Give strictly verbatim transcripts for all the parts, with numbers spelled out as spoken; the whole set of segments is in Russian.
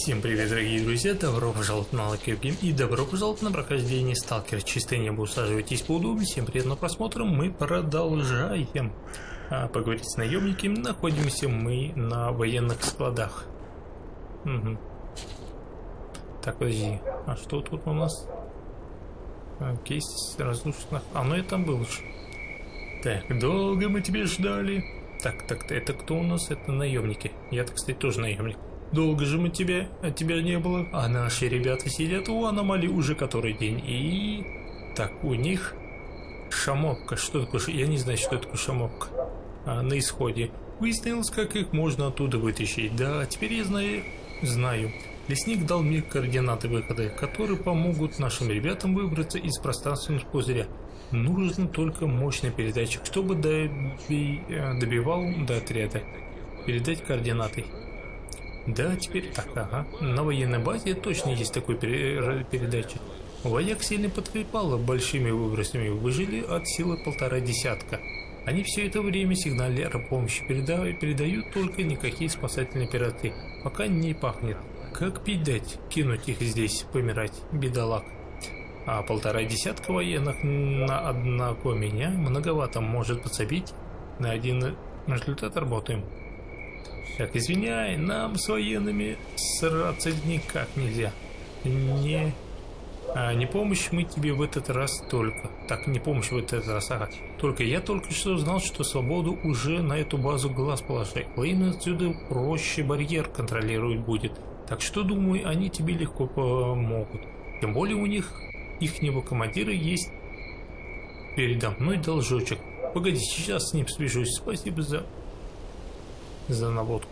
Всем привет, дорогие друзья, добро пожаловать на Lucky Game и добро пожаловать на прохождение Сталкер. Чистое небо, усаживайтесь поудобнее, всем приятного просмотра, мы продолжаем а, поговорить с наемниками. Находимся мы на военных складах. Угу. Так, подожди, а что тут у нас? А, кейс разрушенных, а ну это был же. Так, долго мы тебя ждали. Так, так, это кто у нас? Это наемники. Я-то, кстати, тоже наемник. Долго же мы тебя, от тебя не было, а наши ребята сидят у аномалии уже который день. И... Так, у них шамокка. Что такое? Я не знаю, что такое шамокка. А, на исходе. Выяснилось, как их можно оттуда вытащить. Да, теперь я знаю, знаю. Лесник дал мне координаты выхода, которые помогут нашим ребятам выбраться из пространственного пузыря. Нужен только мощный передатчик, чтобы доби... добивал до отряда. Передать координаты. Да, теперь так, ага. На военной базе точно есть такой передатчик. Вояк сильно подкрепало большими выбросами, выжили от силы полтора десятка. Они все это время сигнали о помощи передают, передают только никакие спасательные операции. Пока не пахнет. Как пить дать? Кинуть их здесь, помирать, бедолаг. А полтора десятка военных на одного меня многовато, может подсобить. На один результат работаем. Так, извиняй, нам с военными сраться никак нельзя. Не, а, не помощь мы тебе в этот раз только. Так, не помощь в этот раз, ага. Только я только что знал, что свободу уже на эту базу глаз положить. Военные отсюда проще барьер контролировать будет. Так что, думаю, они тебе легко помогут. Тем более у них, ихнего командира есть передо мной должочек. Погоди, сейчас с ним свяжусь. Спасибо за... за наводку.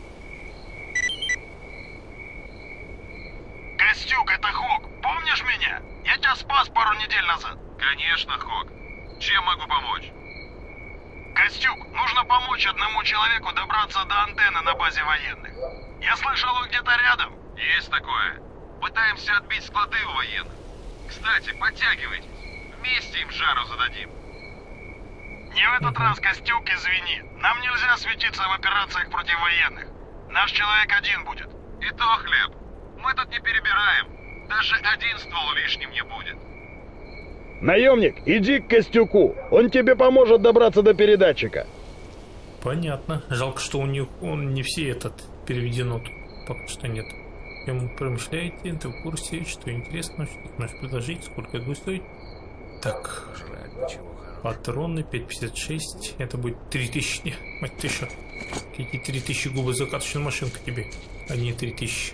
Костюк, это Хок. Помнишь меня? Я тебя спас пару недель назад. Конечно, Хок. Чем могу помочь? Костюк, нужно помочь одному человеку добраться до антенны на базе военных. Я слышал, вы где-то рядом. Есть такое. Пытаемся отбить склады у военных. Кстати, подтягивайтесь. Вместе им жару зададим. Не в этот раз, Костюк, извини. Нам нельзя светиться в операциях против военных. Наш человек один будет. И то хлеб. Мы тут не перебираем. Даже один ствол лишним не будет. Наемник, иди к Костюку. Он тебе поможет добраться до передатчика. Понятно. Жалко, что у них он не все этот переведено. Пока что нет. Чем промышляете, ты в курсе, что интересно, что ты можешь предложить, сколько это будет стоить. Так. Патроны пять пятьдесят шесть, это будет три тысячи, не, мать ты что, какие три тысячи губозакаточная машинка тебе, а не три тысячи.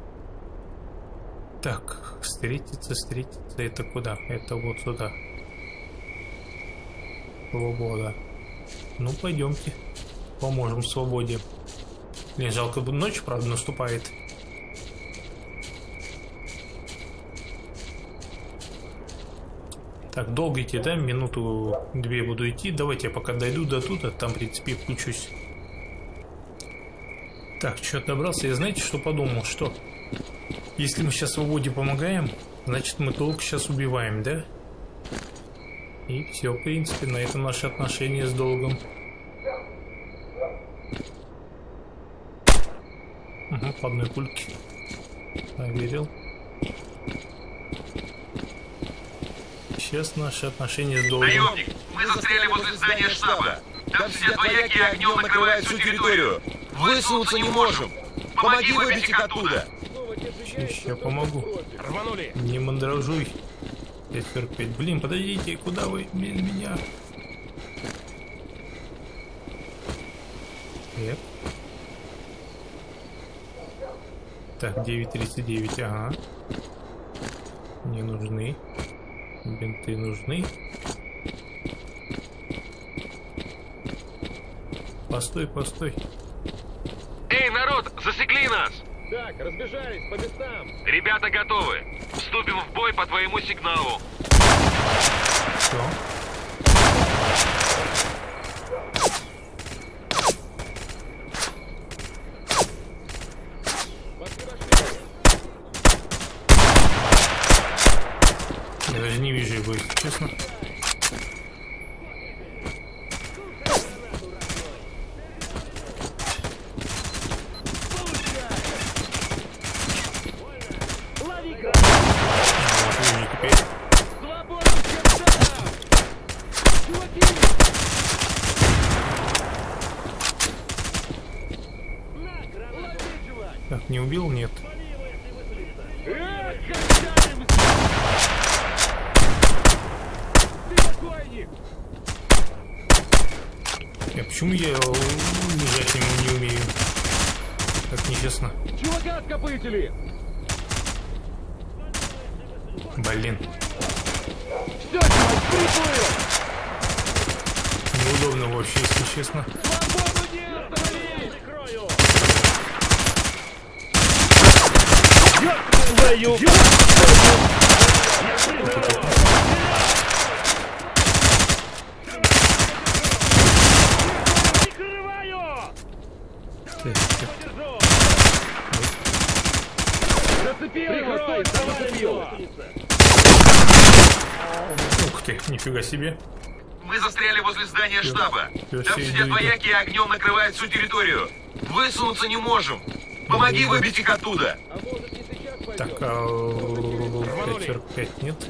Так, встретиться, встретиться, это куда? Это вот сюда. Свобода. Ну, пойдемте, поможем свободе. Блин, жалко, ночь, правда, наступает. Так, долго идти, да? Минуту-две буду идти. Давайте я пока дойду до туда, там, в принципе, включусь. Так, что-то добрался. Я знаете, что подумал? Что если мы сейчас свободе помогаем, значит, мы долг сейчас убиваем, да? И все, в принципе, на этом наши отношения с долгом. Угу, по одной пульке. Проверил. Сейчас наши отношения с долгом. Наемник, мы застряли возле здания штаба. Там сидят вояки и огнем накрывают всю территорию. Высунуться не можем. Помоги выбить их оттуда. Я помогу. Рванули. Не мандражуй. пять сорок пять. Блин, подождите, куда вы без меня? Нет. Так, девять тридцать девять, ага. Не нужны. Бинты нужны. Постой, постой. Эй, народ, засекли нас! Так, разбежались по местам. Ребята готовы. Вступим в бой по твоему сигналу. Что? Я даже не вижу его, если честно. Так, не убил? Нет. А почему я лежать ему не умею? Так нечестно. Чувака откопытили! Блин. Все, чувак, приплыл! Неудобно вообще, если честно. Свободу нет! Остановись! Прикрою! Твою! Зацепил его! Стой! Зацепил! Ух ты, нифига себе. Мы застряли возле здания штаба. Я Там все сидят иду, вояки и огнем накрывают всю территорию. Высунуться не можем. Помоги выбить их оттуда. Так, а пять сорок пять нет.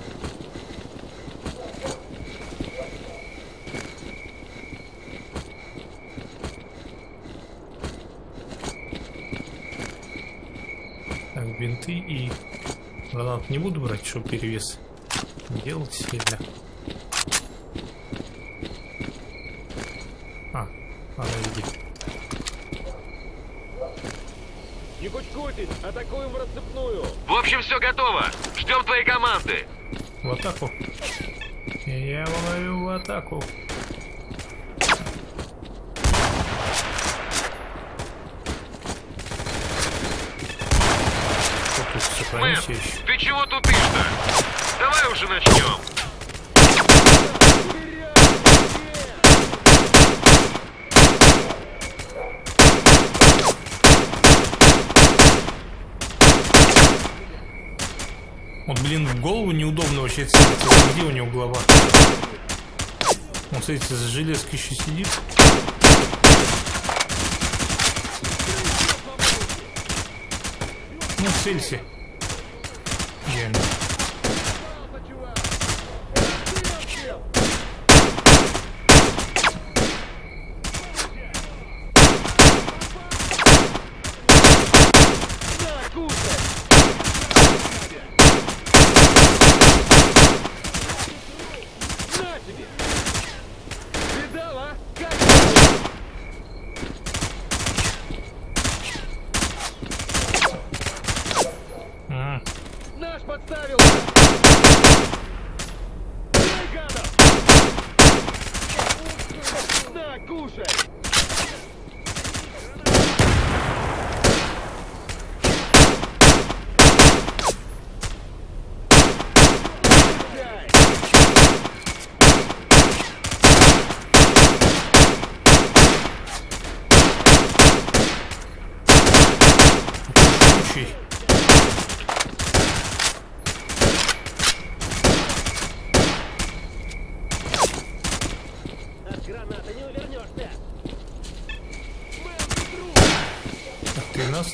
Так, бинты и гранат не буду брать, чтобы перевес делать сильно. А, подожди. Не кучкуйтесь! Атакуем в расцепную! В общем, все готово. Ждем твоей команды. В атаку. Я говорю в атаку. Мэм, ты чего тупишь-то? Давай уже начнем. Вот, блин, в голову неудобно вообще целиться. Где у него голова? Он, смотрите, за железкой еще сидит. Ну, целься. Идеально. Наш подставился! Эй, гадов! На, кушай! Случай. Ты нас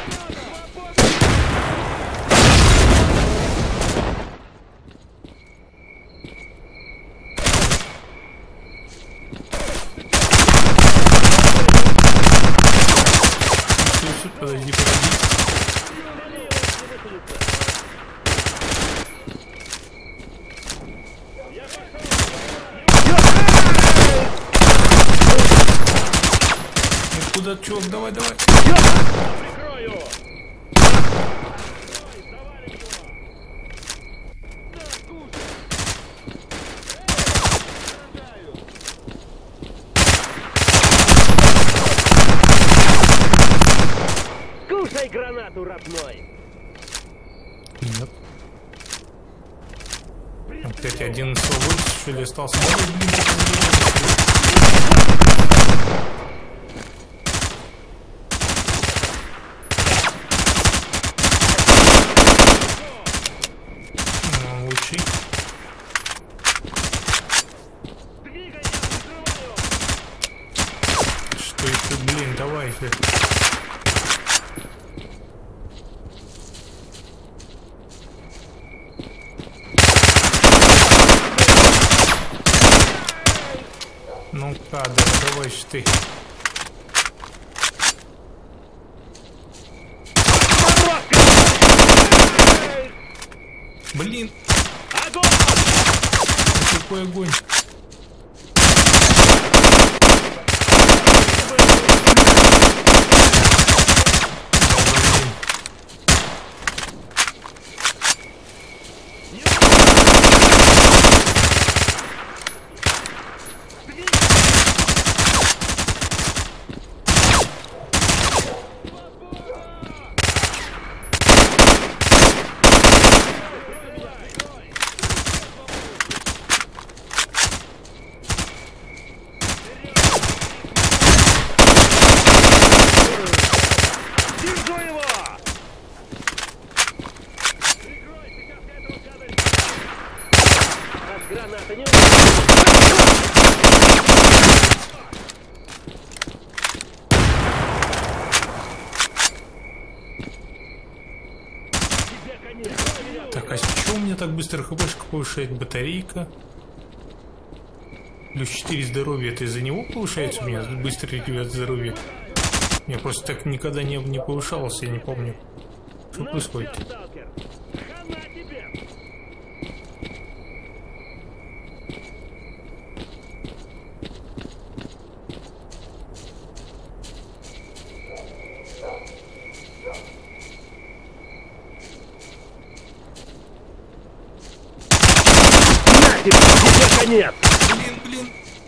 подожди, подожди. Куда, чувак, давай, давай. Прикрою! Кушай гранату, родной! Нет. Опять один свободен, что ли, остался. Лучший. Что это, блин, давай ты. Ну кадр, давай ж ты. Блин! Огонь! Какой огонь! Так, а почему у меня так быстро хпшка повышает батарейка? Плюс четыре здоровья, это из-за него повышается у меня быстро регулирует здоровье? Я просто так никогда не, не повышался, я не помню. Что происходит? Нет! Блин, блин.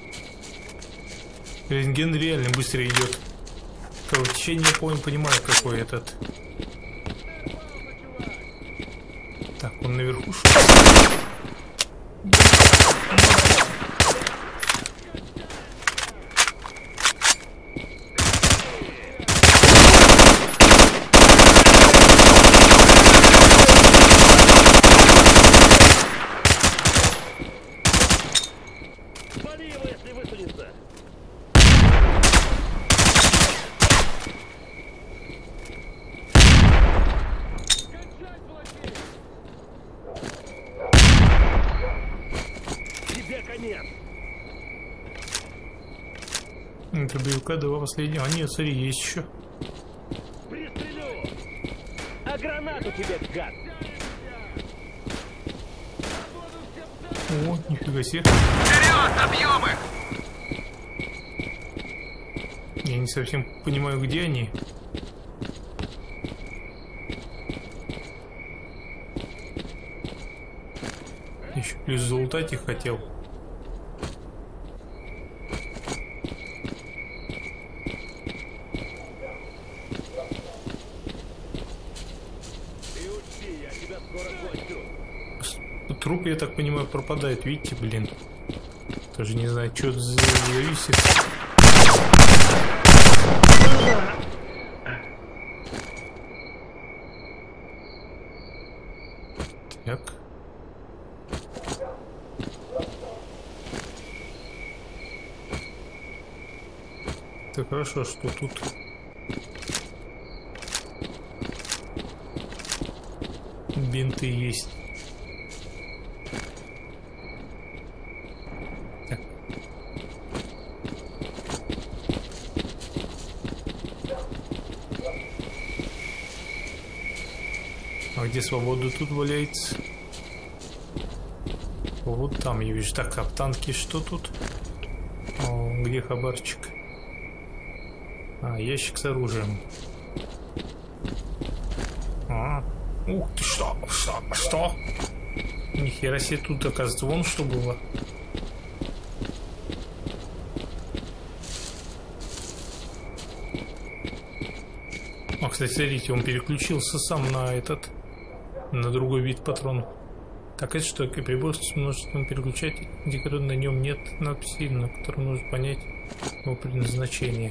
Рентген реально быстро идет. Кровотечение, я помню, понимаю, какой этот. Так, он наверху что ли? Интербьюка, два последнего. А нет, смотри, есть еще. Пристрелю! А гранату тебе, гад! О, нифига себе. Вперед, добьем их! Я не совсем понимаю, где они. Еще плюс залутать их хотел. Труп, я так понимаю, пропадает. Видите, блин. Тоже не знаю, что зависит. Так. Так, хорошо, что тут... бинты есть. Так. А где свобода тут валяется? Вот там я вижу. Так, а в танке что тут? О, где хабарчик? А, ящик с оружием. А, ух ты, что? Что? Что? Нихера себе, тут, оказывается, вон что было. А, кстати, смотрите, он переключился сам на этот, на другой вид патронов. Так, это что? Прибор с множеством переключателей, индикатор, на нем нет надписи, на котором нужно понять его предназначение.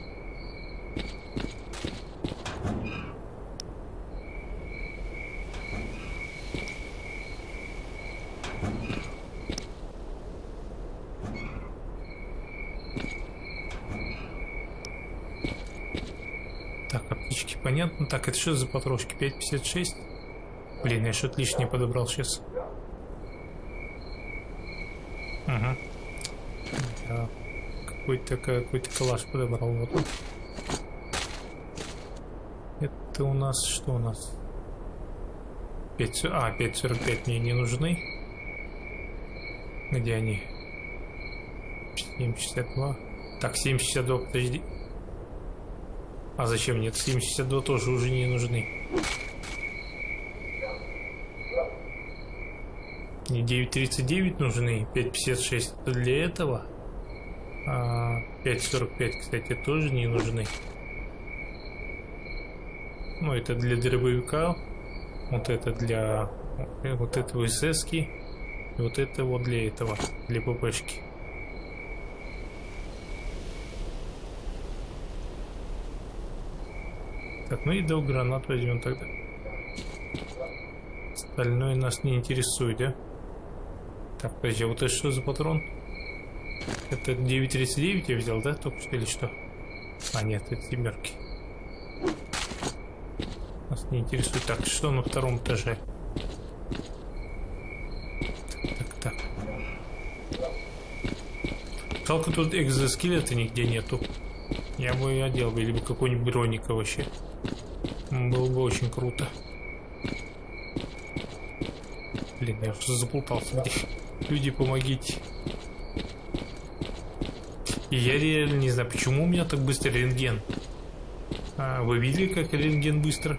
Так, аптечки понятно. Так, это что за патрошки? пять пятьдесят шесть? Блин, я что-то лишнее подобрал сейчас. Ага. Да. Какой-то какой-то калаш подобрал. Вот. Это у нас что у нас? пять, а, пять сорок пять мне не нужны. Где они? семь шестьдесят два. Так, семь шестьдесят два, подожди. А зачем? Нет, семь шестьдесят два тоже уже не нужны. Мне девять тридцать девять нужны, пять пятьдесят шесть для этого. А пять сорок пять, кстати, тоже не нужны. Ну, это для дробовика. Вот это для вот этого эс-ки. И вот это вот для этого, для ППшки. Так, ну и до гранат возьмем тогда. Остальное нас не интересует, да? Так, подожди, вот это что за патрон? Это девять тридцать девять я взял, да, только что или что? А, нет, это семерки. Нас не интересует. Так, что на втором этаже? Так, так, так. Жалко, тут экзоскелета нигде нету. Я бы и одел бы, либо какой-нибудь броника вообще. Было бы очень круто. Блин, я уже заплутался. Где? Люди, помогите. И я реально не знаю, почему у меня так быстро рентген. А, вы видели, как рентген быстро?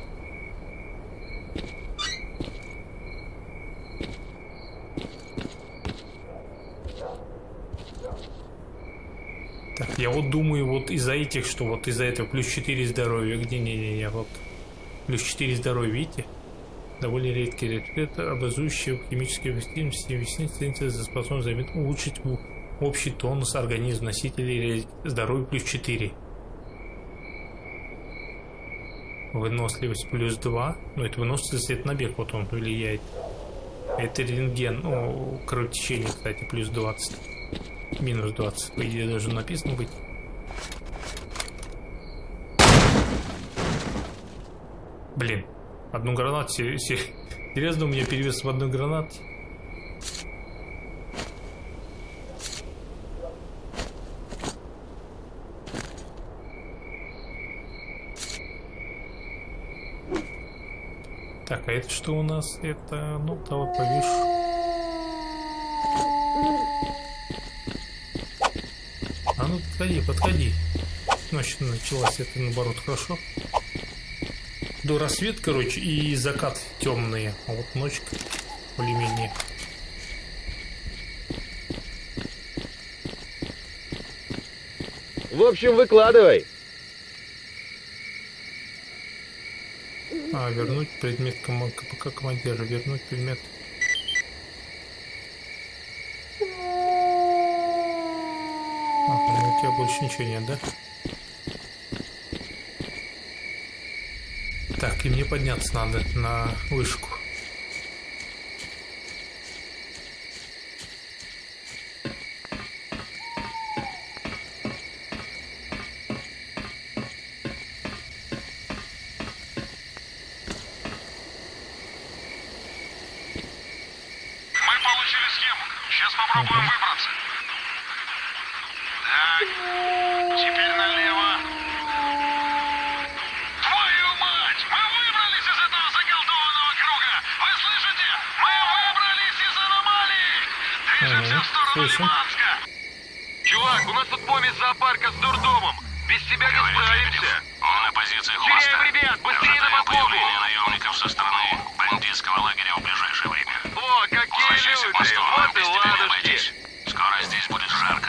Так, я вот думаю, вот из-за этих, что вот из-за этого плюс четыре здоровья, где не-не-не, вот плюс четыре здоровья, видите? Довольно редкий рецепт, образующий химические вещества, за способность заметно улучшить общий тонус организма носителей здоровья плюс четыре. Выносливость плюс два. Ну, это выносливость, это набег, вот он влияет. Это рентген, ну, кровотечение, кстати, плюс двадцать. Минус двадцать, по идее, должно написано быть. Блин, одну гранату, серьезно, у меня перевес в одну гранату. Так, а это что у нас? Это, ну, давай повешу. А ну, подходи, подходи. Ночь началась, это наоборот хорошо. До рассвет, короче, и закат темные. А вот ночка более-менее. В общем, выкладывай. А, вернуть предмет ком КПК командира. Вернуть предмет. Ага, ну у тебя больше ничего нет, да? Так, и мне подняться надо на вышку. Сейчас попробуем uh-huh. выбраться. Так, теперь налево. Твою мать! Мы выбрались из этого заколдованного круга! Вы слышите? Мы выбрались из аномалии! Движемся uh-huh. в сторону Лиманска! Чувак, у нас тут помесь зоопарка с дурдомом! Без тебя не справимся! Он на позиции хвоста. Теряем ребят! Быстрее на подмогу! Появление наемников со стороны бандитского лагеря в ближайшее время. О, какие люди! Вот и ладушки! Скоро здесь будет жарко.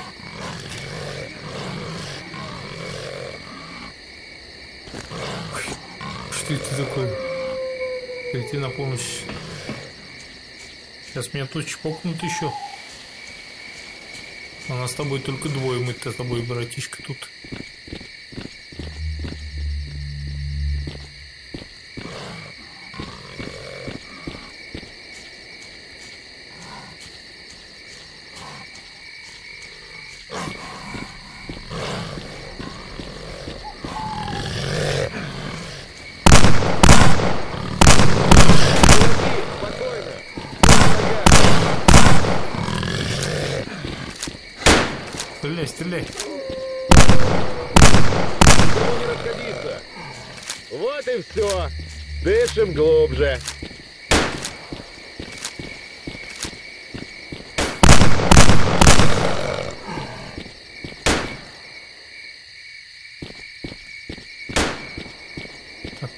Что это такое? Прийти на помощь. Сейчас меня тут чпокнут еще. У нас с тобой только двое, мы-то с тобой, братишка, тут. Стреляй, стреляй. Не расходиться. Вот и все. Дышим глубже.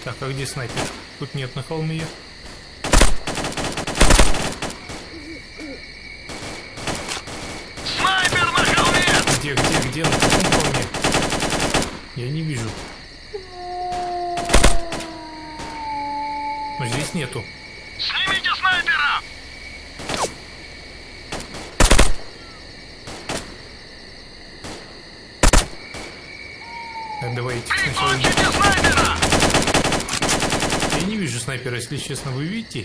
Так, а где снайпер? Тут нет на холме. Снайпер на холме! Где, где, где? На каком холме? Я не вижу. Но здесь нету. Снимите снайпера! Так, давайте сначала... Прикончите снайпера! Я не вижу снайпера, если честно. Вы видите?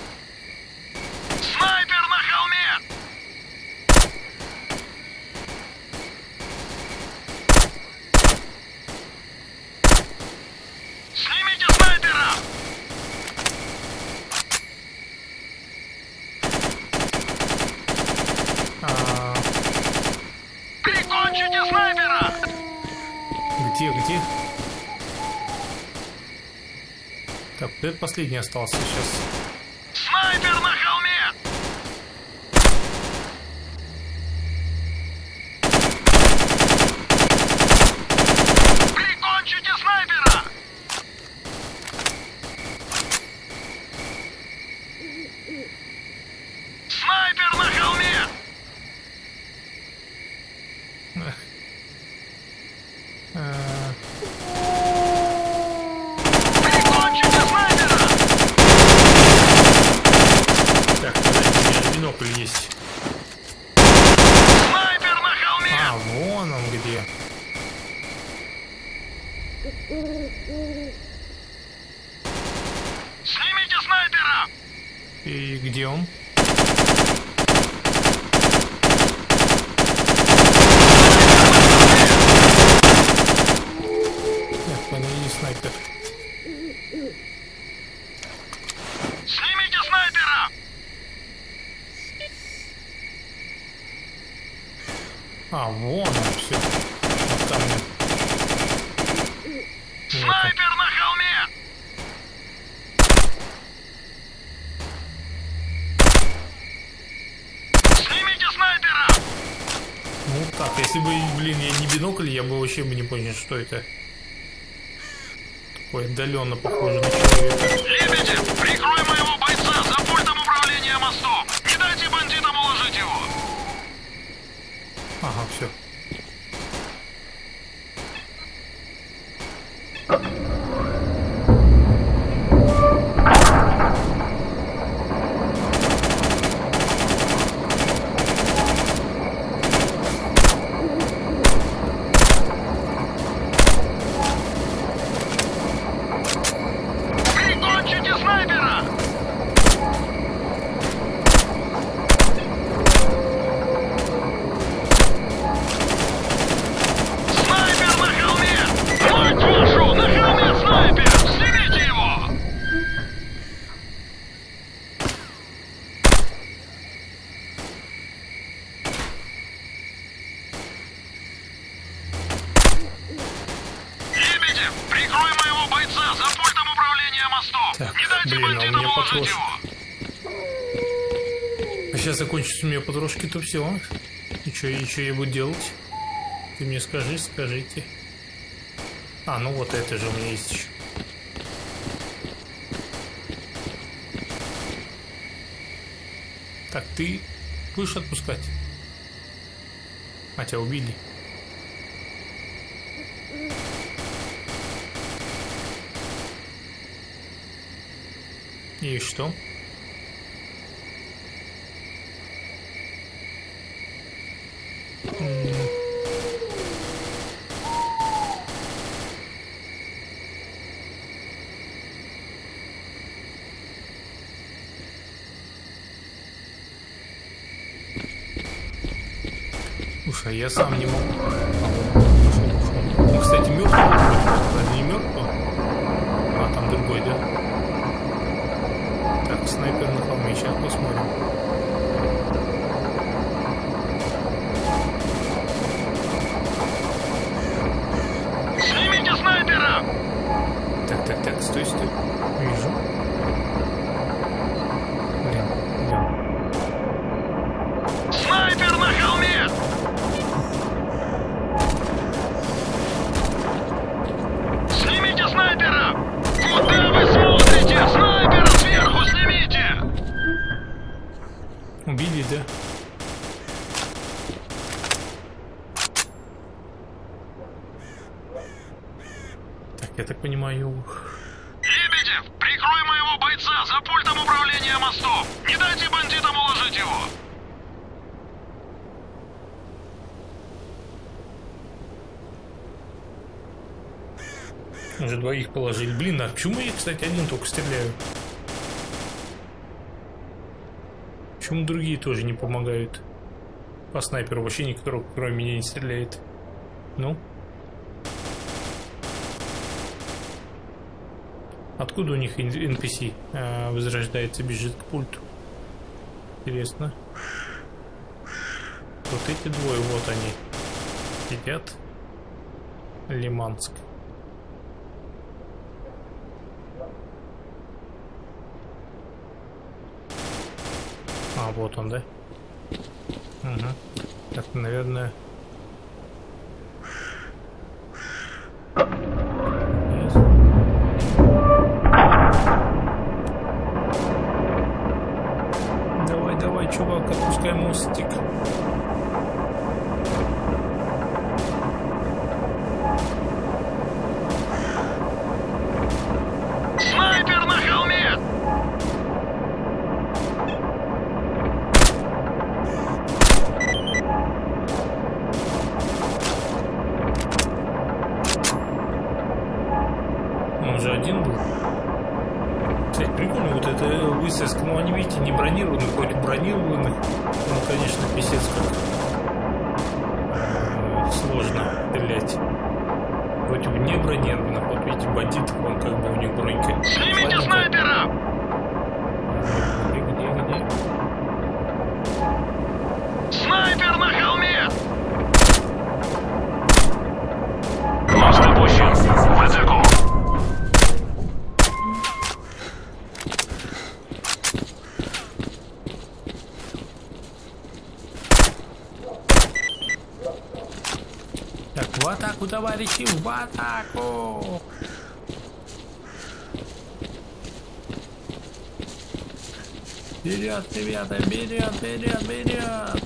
Снайпер на холме! Снимите снайпера! А, Прикончите снайпера! где, где? Так, это последний остался сейчас. Снайпер на холме! Прикончите снайпера! Снайпер на холме! А, Прикончите снайпера! так, подожди, у меня бинокль есть. Снайпер на холме! А, вон он где. Снимите снайпера! И где он? Так, понял, не снайпер. Снимите снайпера! А, вон он, все. Вот там. Снайпер на холме! Снимите снайпера! Ну так, если бы, блин, я не бинокль, я бы вообще бы не понял, что это. Такой отдаленно похоже на человека. Лебеди, прикрой моего бойца за пультом управления мостом! Не дайте бандитам уложить его! Ага, все. Прикончите снайпера! Снайпер на холме! Мать вашу, на холме снайпер! Снимите его! Лебеди, прикрой моего бойца за пультом управления мостом! Так, Не дайте блин, а у бандитам меня уложить патрон. его! А сейчас закончится у меня подружки, то все. И что, и что я буду делать? Ты мне скажи, скажите. А, ну вот это же у меня есть еще. Так, ты будешь отпускать? А, тебя убили. И что? М. Слушай, я сам не могу. А, вот, пошел, пошел. Он, кстати, мертвый. Вроде не мертвый. А, там другой, да? Так, снайпер на холме. Сейчас посмотрим. Снимите снайпера! Так, так, так, стой, стой. Вижу. Блин, блин. Снайпер на холме! Снимите снайпера! Куда я так понимаю. Лебедев, прикрой моего бойца за пультом управления мостом! Не дайте бандитам уложить его! Уже двоих положили. Блин, а почему я, кстати, один только стреляю? Почему другие тоже не помогают? По снайперу вообще никто, кроме меня, не стреляет. Ну? Откуда у них эн пи си а, возрождается, бежит к пульту? Интересно. Вот эти двое, вот они. Сидят. Лиманск. А, вот он, да? Угу. Так, наверное... Давай, давай, чувак, отпускай мостик. Снайпер на холме! Он же один был. Кстати, прикольно вот это высадка. Ну, они, видите, не бронированных, ходят бронированных. Ну, конечно, писец как э, сложно стрелять против не бронированных. Вот видите, бандитов, он как бы у них бронька. Снимите снайпера! Где, где, где? Снайпер на холме! Мост опущен. В атаку. Так, в атаку, товарищи, в атаку! Вперед, ребята, вперед, вперед, вперед!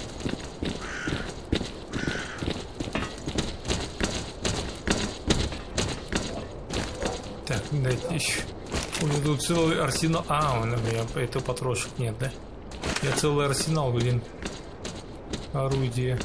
Так, дайте еще. У меня тут целый арсенал. А, у меня это потрошек нет, да? Я целый арсенал, блин. Орудие.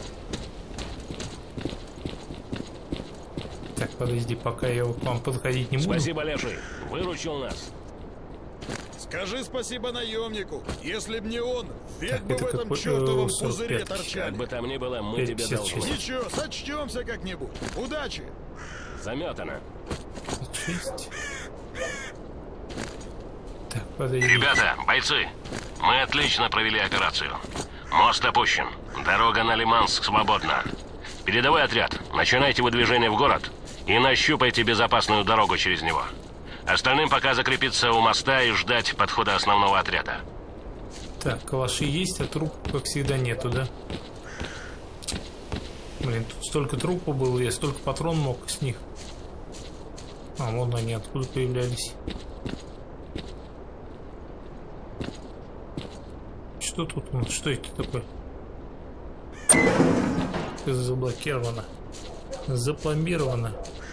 Так, подожди, пока я к вам подходить не буду. Спасибо, Леший. Выручил нас. Скажи спасибо наемнику. Если б не он, век Так, бы в это этом какой, чертовом э, сорок пузыре пять. торчали. Как бы там ни было, мы пять тебе пятьдесят должны. шесть. Ничего, сочтемся как-нибудь. Удачи! Заметано. шесть. Так, подожди. Ребята, бойцы, мы отлично провели операцию. Мост опущен. Дорога на Лиманск свободна. Передовой отряд, начинайте выдвижение в город и нащупайте безопасную дорогу через него. Остальным пока закрепиться у моста и ждать подхода основного отряда. Так, калаши есть, а труп, как всегда, нету, да? Блин, тут столько трупов было, я столько патрон мог с них. А, вон они откуда появлялись. Что тут? Что это такое? Заблокировано. Запломбировано.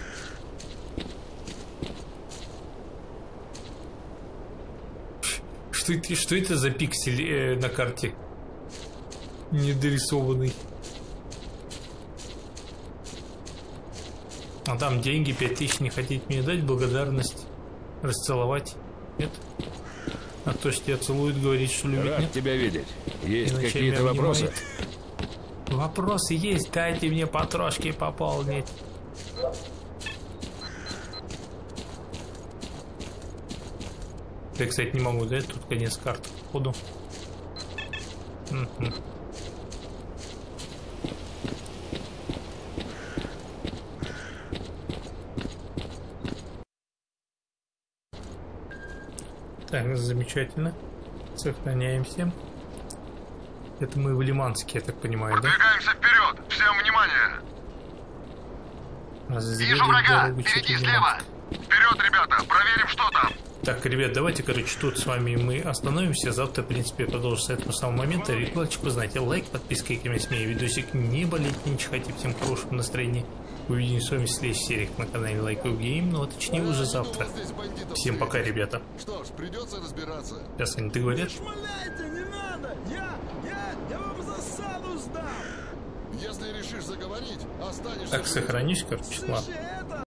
Что это, что это за пиксель э, на карте? Недорисованный. А там деньги пять тысяч не хотите мне дать? Благодарность. Расцеловать? Нет? А то, что тебя целует, говорит, что любит, Рад нет? тебя видеть. Есть Иначе какие-то меня вопросы? обнимает. Вопросы есть, дайте мне потрошки пополнить. Я, кстати, не могу дать, тут конец карты, походу. Угу. Так, замечательно. Сохраняемся. Это мы в Лиманске, я так понимаю, да? Двигаемся вперед! Всем внимание! Разведать Вижу врага! дорогу через Впереди, Лиманск. слева! Вперед, ребята! Проверим, что там! Так, ребят, давайте, короче, тут с вами мы остановимся. Завтра, в принципе, продолжим с этого самого момента. Ритуальчик, вы знаете, лайк, подписка, какими смею, видосик, не болеть, не чихайте, всем хорошего настроения. Увидимся с вами в следующих сериях на канале Like Game, ну а точнее уже завтра. Всем пока, ребята. Что ж, придется разбираться. Сейчас они договорят. Шмаляйте, не надо! Я, я, я вам засаду сдам! Если решишь заговорить, останешься... Так, сохранюсь, короче, ладно. Слушай, это...